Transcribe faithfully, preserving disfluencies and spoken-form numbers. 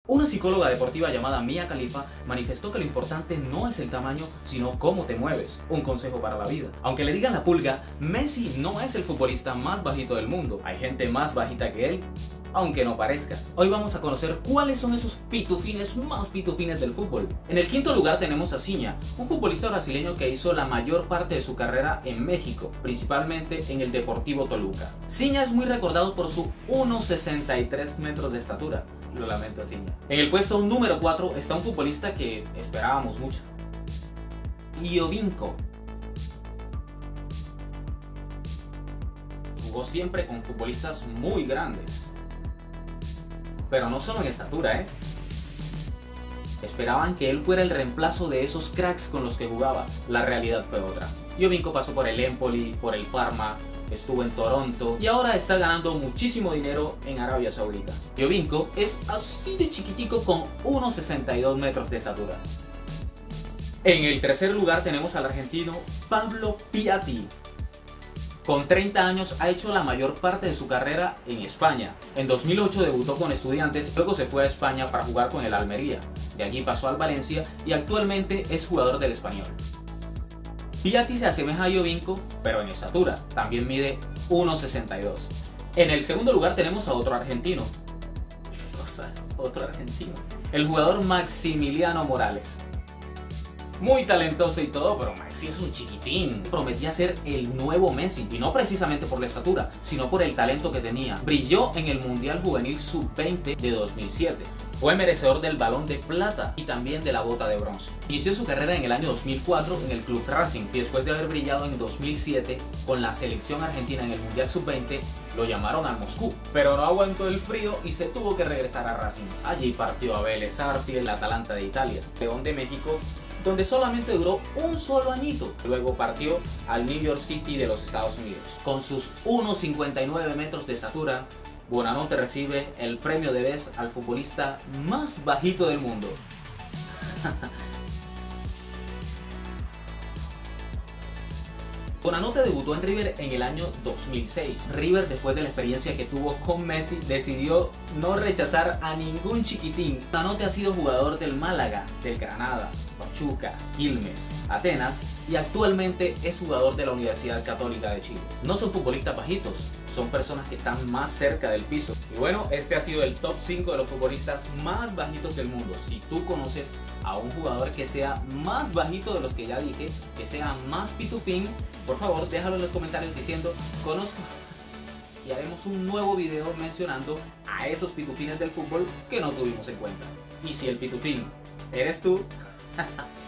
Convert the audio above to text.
Una psicóloga deportiva llamada Mia Khalifa manifestó que lo importante no es el tamaño, sino cómo te mueves. Un consejo para la vida. Aunque le digan la pulga, Messi no es el futbolista más bajito del mundo. Hay gente más bajita que él, aunque no parezca. Hoy vamos a conocer cuáles son esos pitufines más pitufines del fútbol. En el quinto lugar tenemos a Ciña, un futbolista brasileño que hizo la mayor parte de su carrera en México, principalmente en el Deportivo Toluca. Ciña es muy recordado por su uno sesenta y tres metros de estatura. Lo lamento, Ciña. En el puesto número cuatro está un futbolista que esperábamos mucho. Giovinco. Jugó siempre con futbolistas muy grandes. Pero no solo en estatura, ¿eh? Esperaban que él fuera el reemplazo de esos cracks con los que jugaba. La realidad fue otra. Giovinco pasó por el Empoli, por el Parma, estuvo en Toronto y ahora está ganando muchísimo dinero en Arabia Saudita. Giovinco es así de chiquitico con uno sesenta y dos metros de estatura. En el tercer lugar tenemos al argentino Pablo Piatti. Con treinta años ha hecho la mayor parte de su carrera en España. En dos mil ocho debutó con Estudiantes, luego se fue a España para jugar con el Almería. De allí pasó al Valencia y actualmente es jugador del Español. Piatti se asemeja a Giovinco, pero en estatura. También mide uno sesenta y dos. En el segundo lugar tenemos a otro argentino. O sea, otro argentino. El jugador Maximiliano Morales. Muy talentoso y todo, pero Maxi es un chiquitín. Prometía ser el nuevo Messi, y no precisamente por la estatura, sino por el talento que tenía. Brilló en el Mundial Juvenil sub veinte de dos mil siete. Fue merecedor del Balón de Plata y también de la Bota de Bronce. Inició su carrera en el año dos mil cuatro en el Club Racing y después de haber brillado en dos mil siete con la selección argentina en el Mundial sub veinte, lo llamaron al Moscú. Pero no aguantó el frío y se tuvo que regresar a Racing. Allí partió a Vélez Sarsfield, el Atalanta de Italia, León de México, donde solamente duró un solo añito. Luego partió al New York City de los Estados Unidos. Con sus uno cincuenta y nueve metros de estatura, Buonanotte recibe el premio de Best al futbolista más bajito del mundo. Buonanotte debutó en River en el año dos mil seis. River, después de la experiencia que tuvo con Messi, decidió no rechazar a ningún chiquitín. Buonanotte ha sido jugador del Málaga, del Granada, Pachuca, Quilmes, Atenas y actualmente es jugador de la Universidad Católica de Chile. No son futbolistas bajitos, son personas que están más cerca del piso. Y bueno, este ha sido el top cinco de los futbolistas más bajitos del mundo. Si tú conoces a un jugador que sea más bajito de los que ya dije, que sea más pitufín, por favor déjalo en los comentarios diciendo conozco, y haremos un nuevo video mencionando a esos pitufines del fútbol que no tuvimos en cuenta. Y si el pitufín eres tú,